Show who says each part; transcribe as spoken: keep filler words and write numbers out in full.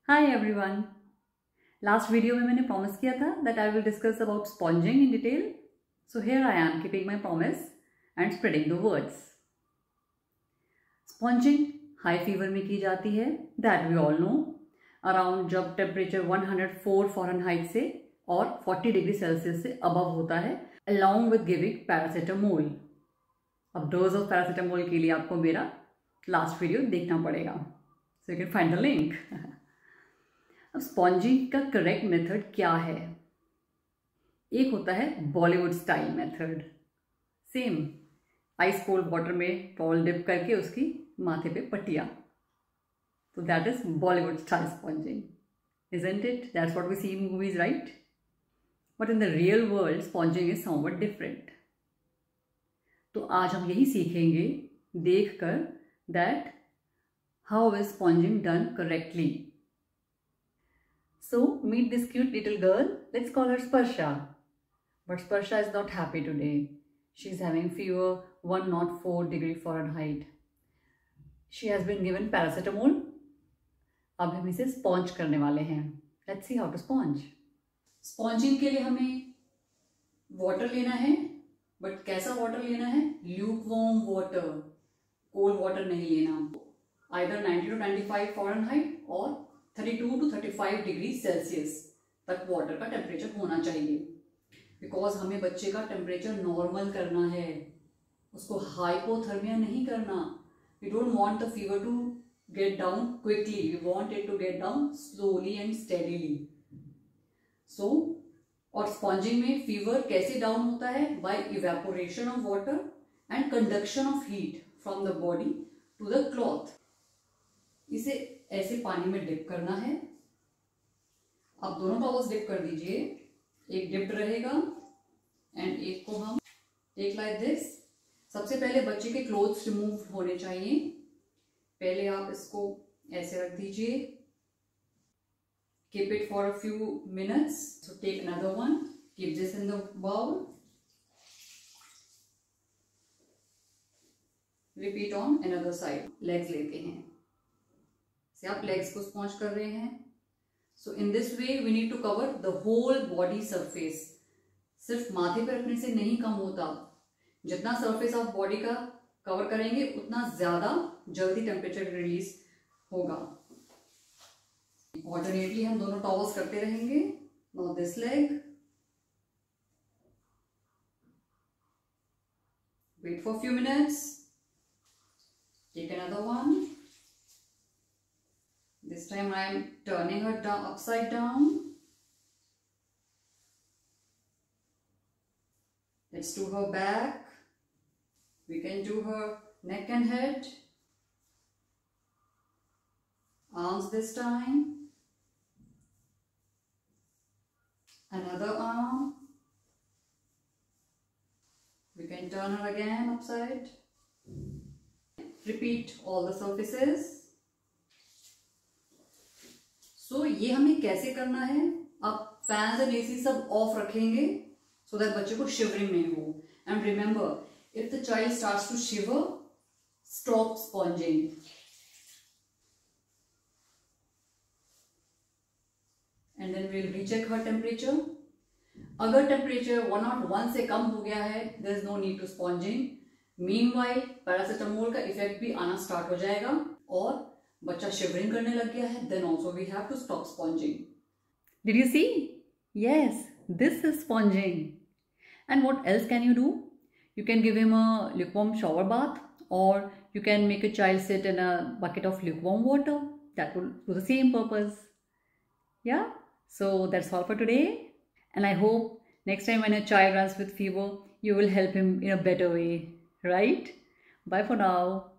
Speaker 1: Hi everyone. Last video में मैंने promise किया था that I will discuss about sponging in detail. So here I am keeping my promise and spreading the words. Sponging high fever में की जाती है, that we all know. Around जब temperature one hundred four Fahrenheit से और forty degree Celsius से above होता है, अलॉन्ग विद गिविंग पैरासीटामोल। अब डोज ऑफ पैरासीटामोल के लिए आपको मेरा लास्ट वीडियो देखना पड़ेगा, so you can find the link. अब स्पॉन्जिंग का करेक्ट मेथड क्या है? एक होता है Bollywood style method, same ice cold water में टॉवल डिप करके उसकी माथे पे पट्टियाँ, तो that is Bollywood style sponging, isn't it? That's what we see in movies, right? But in the real world, sponging is somewhat different. तो आज हम यही सीखेंगे देखकर that how is sponging done correctly. So meet this cute little girl. Let's call her Sparsha. But Sparsha is not happy today. She's having fever one hundred four degree Fahrenheit. She has been given paracetamol. अब हम इसे sponge करने वाले हैं। Let's see how to sponge. Sponging के लिए हमें water लेना है, बट कैसा वाटर लेना है? ल्यूकवार्म वाटर, कोल्ड वाटर नहीं लेना हमको। Either ninety two ninety five Fahrenheit और thirty two to thirty five degree Celsius तक वाटर का टेम्परेचर होना चाहिए, बिकॉज हमें बच्चे का टेम्परेचर नॉर्मल करना है, उसको हाइपोथर्मिया नहीं करना। We don't want the fever to get down quickly, we want it to get down slowly and steadily. So और स्पॉन्जिंग में फीवर कैसे डाउन होता है? by evaporation of water and conduction of heat from the body to the cloth. इसे ऐसे पानी में dip करना है। आप दोनों टॉवल्स डिप कर दीजिए, एक डिप्ड रहेगा एंड एक को हम टेक लाइक दिस। सबसे पहले बच्चे के क्लोथ्स रिमूव होने चाहिए। पहले आप इसको ऐसे रख दीजिए, keep it for a few minutes. So take another one, keep this in the bowl, repeat on another side. Legs लेते हैं, से आप लेग्स को स्पॉन्ज कर रहे हैं। So in this way we need to cover the whole body surface. सिर्फ माथे पे रखने से नहीं कम होता, जितना सरफेस आप बॉडी का कवर करेंगे उतना ज्यादा जल्दी टेम्परेचर रिलीज होगा। ऑल्टरनेटली हम दोनों टॉवल्स करते रहेंगे। Now this leg, wait for few minutes, take another one. This time I am turning her down, upside down. Let's do her back. We can do her neck and head, arms this time, another arm, we can turn her again upside, repeat all the surfaces. So ये हमें कैसे करना है? आप fans and AC सब off रखेंगे so that बच्चे को शिवरिंग नहीं हो। And remember, if the child starts to shiver, stop sponging. And then we'll recheck her temperature. अगर temperature one oh one से कम हो गया है, there is no need to sponging. Meanwhile, paracetamol का effect भी आना start हो जाएगा और बच्चा shivering करने लग गया है, then also we have to stop sponging. Did you see? Yes, this is sponging. And what else can you do? You can give him a lukewarm shower bath, or you can make a child sit in a bucket of lukewarm water. That will do the same purpose. Yeah, so that's all for today. And I hope next time when a child runs with fever, you will help him in a better way, right? Bye for now.